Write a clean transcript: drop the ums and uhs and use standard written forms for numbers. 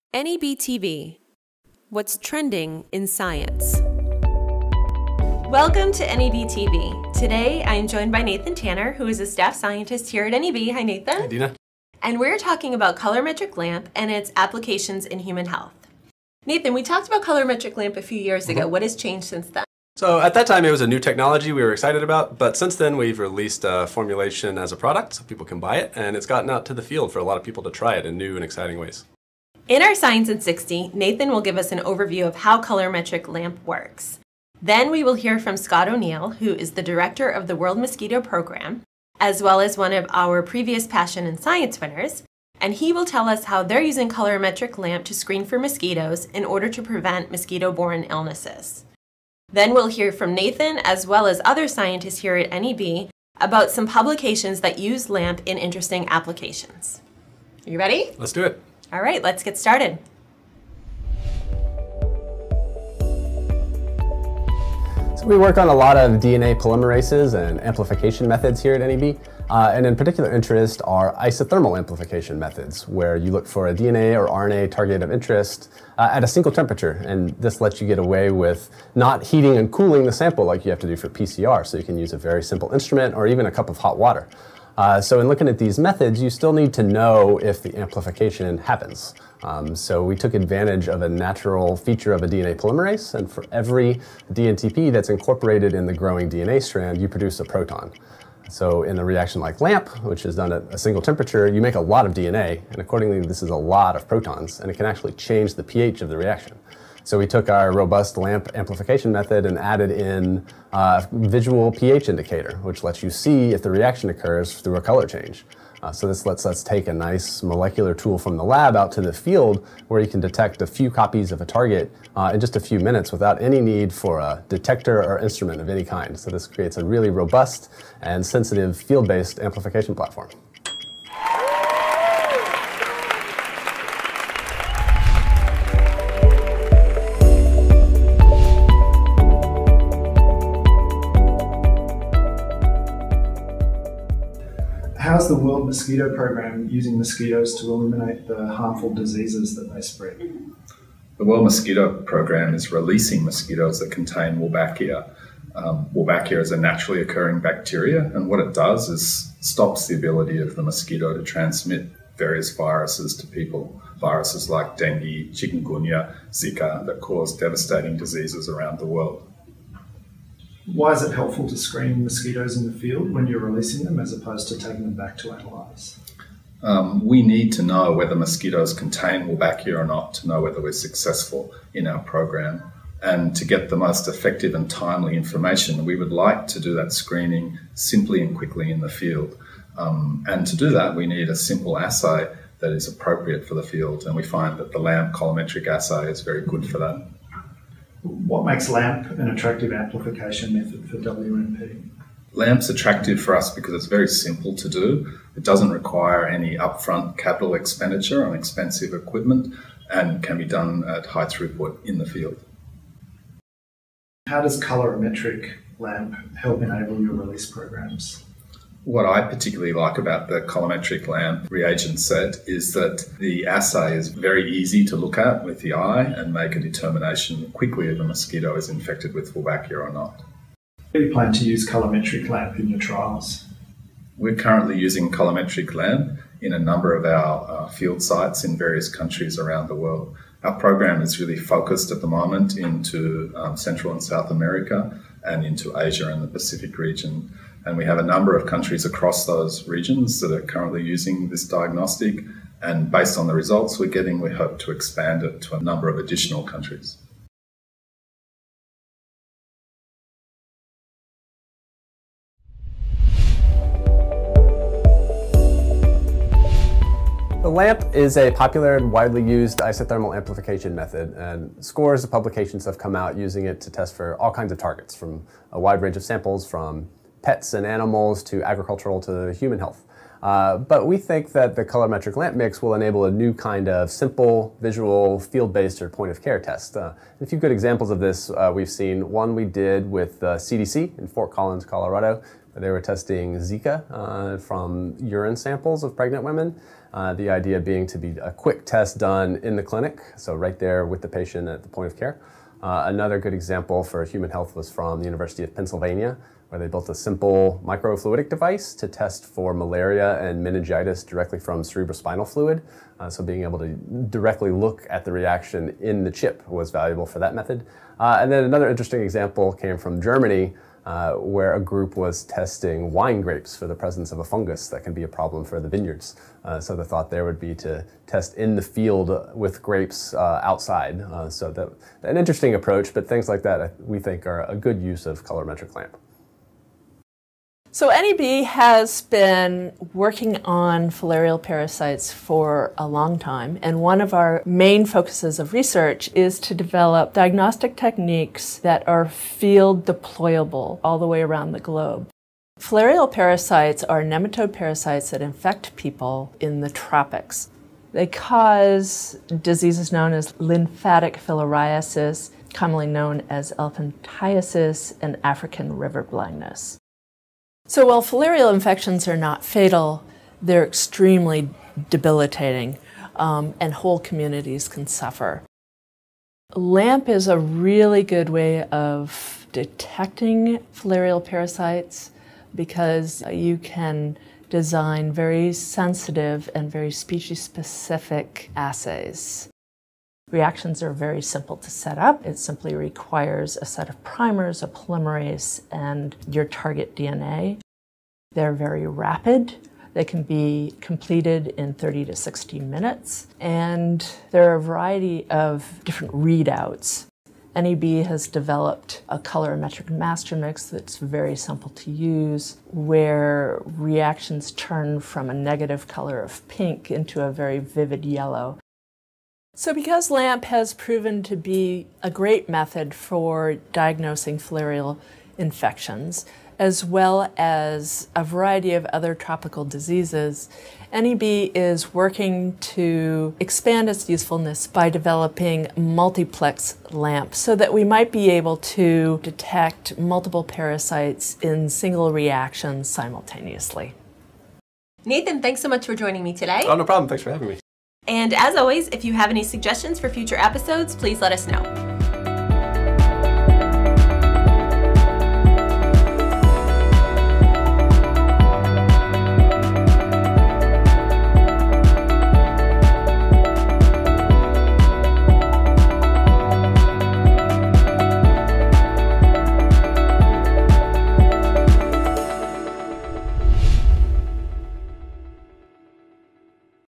NEB TV. What's trending in science? Welcome to NEB TV. Today I am joined by Nathan Tanner, who is a staff scientist here at NEB. Hi, Nathan. Hi, Dina. And we're talking about colorimetric lamp and its applications in human health. Nathan, we talked about colorimetric lamp a few years ago. What has changed since then? So at that time it was a new technology we were excited about, but since then we've released a formulation as a product so people can buy it, and it's gotten out to the field for a lot of people to try it in new and exciting ways. In our Science in 60, Nathan will give us an overview of how colorimetric lamp works. Then we will hear from Scott O'Neill, who is the director of the World Mosquito Program, as well as one of our previous Passion in Science winners, and he will tell us how they're using colorimetric lamp to screen for mosquitoes in order to prevent mosquito-borne illnesses. Then we'll hear from Nathan, as well as other scientists here at NEB, about some publications that use lamp in interesting applications. Are you ready? Let's do it. All right, let's get started. So we work on a lot of DNA polymerases and amplification methods here at NEB, and in particular interest are isothermal amplification methods, where you look for a DNA or RNA target of interest at a single temperature, and this lets you get away with not heating and cooling the sample like you have to do for PCR, so you can use a very simple instrument or even a cup of hot water. So in looking at these methods, you still need to know if the amplification happens. So we took advantage of a natural feature of a DNA polymerase, and for every dNTP that's incorporated in the growing DNA strand, you produce a proton. So in a reaction like LAMP, which is done at a single temperature, you make a lot of DNA, and accordingly this is a lot of protons, and it can actually change the pH of the reaction. So we took our robust LAMP amplification method and added in a visual pH indicator, which lets you see if the reaction occurs through a color change. So this lets us take a nice molecular tool from the lab out to the field where you can detect a few copies of a target in just a few minutes without any need for a detector or instrument of any kind. So this creates a really robust and sensitive field-based amplification platform. How's the World Mosquito Program using mosquitoes to eliminate the harmful diseases that they spread? The World Mosquito Program is releasing mosquitoes that contain Wolbachia. Wolbachia is a naturally occurring bacteria, and what it does is stops the ability of the mosquito to transmit various viruses to people. Viruses like dengue, chikungunya, Zika that cause devastating diseases around the world. Why is it helpful to screen mosquitoes in the field when you're releasing them as opposed to taking them back to analyse? We need to know whether mosquitoes contain Wolbachia or not to know whether we're successful in our program. And to get the most effective and timely information, we would like to do that screening simply and quickly in the field. And to do that, we need a simple assay that is appropriate for the field. And we find that the LAMP colorimetric assay is very good for that. What makes LAMP an attractive amplification method for WMP? LAMP's attractive for us because it's very simple to do. It doesn't require any upfront capital expenditure on expensive equipment and can be done at high throughput in the field. How does colorimetric LAMP help enable your release programs? What I particularly like about the colorimetric LAMP reagent set is that the assay is very easy to look at with the eye and make a determination quickly if a mosquito is infected with Wolbachia or not. Do you plan to use colorimetric LAMP in your trials? We're currently using colorimetric LAMP in a number of our field sites in various countries around the world. Our program is really focused at the moment into Central and South America and into Asia and the Pacific region. And we have a number of countries across those regions that are currently using this diagnostic. And based on the results we're getting, we hope to expand it to a number of additional countries. The LAMP is a popular and widely used isothermal amplification method, and scores of publications have come out using it to test for all kinds of targets, from a wide range of samples, from pets and animals to agricultural to human health. But we think that the colorimetric LAMP mix will enable a new kind of simple, visual, field-based or point-of-care test. A few good examples of this we've seen. One we did with CDC in Fort Collins, Colorado. They were testing Zika from urine samples of pregnant women. The idea being to be a quick test done in the clinic, so right there with the patient at the point of care. Another good example for human health was from the University of Pennsylvania, where they built a simple microfluidic device to test for malaria and meningitis directly from cerebrospinal fluid. So being able to directly look at the reaction in the chip was valuable for that method. And then another interesting example came from Germany, where a group was testing wine grapes for the presence of a fungus that can be a problem for the vineyards. So the thought there would be to test in the field with grapes outside. So an interesting approach, but things like that we think are a good use of colorimetric lamp. So NEB has been working on filarial parasites for a long time, and one of our main focuses of research is to develop diagnostic techniques that are field deployable all the way around the globe. Filarial parasites are nematode parasites that infect people in the tropics. They cause diseases known as lymphatic filariasis, commonly known as elephantiasis, and African river blindness. So while filarial infections are not fatal, they're extremely debilitating, and whole communities can suffer. LAMP is a really good way of detecting filarial parasites because you can design very sensitive and very species-specific assays. Reactions are very simple to set up. It simply requires a set of primers, a polymerase, and your target DNA. They're very rapid. They can be completed in 30 to 60 minutes. And there are a variety of different readouts. NEB has developed a colorimetric master mix that's very simple to use, where reactions turn from a negative color of pink into a very vivid yellow. So because LAMP has proven to be a great method for diagnosing filarial infections, as well as a variety of other tropical diseases, NEB is working to expand its usefulness by developing multiplex LAMP so that we might be able to detect multiple parasites in single reactions simultaneously. Nathan, thanks so much for joining me today. Oh, no problem. Thanks for having me. And as always, if you have any suggestions for future episodes, please let us know.